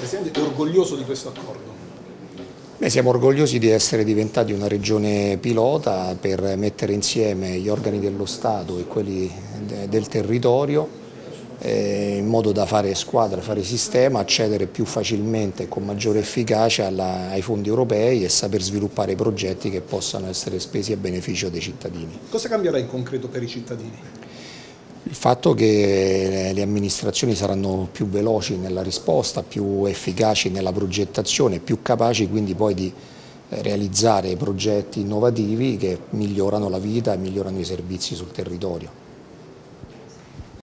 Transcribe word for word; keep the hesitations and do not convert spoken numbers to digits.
Presidente, è orgoglioso di questo accordo? Beh, siamo orgogliosi di essere diventati una regione pilota per mettere insieme gli organi dello Stato e quelli del territorio eh, in modo da fare squadra, fare sistema, accedere più facilmente e con maggiore efficacia alla, ai fondi europei e saper sviluppare progetti che possano essere spesi a beneficio dei cittadini. Cosa cambierà in concreto per i cittadini? Il fatto che le amministrazioni saranno più veloci nella risposta, più efficaci nella progettazione, più capaci quindi poi di realizzare progetti innovativi che migliorano la vita e migliorano i servizi sul territorio.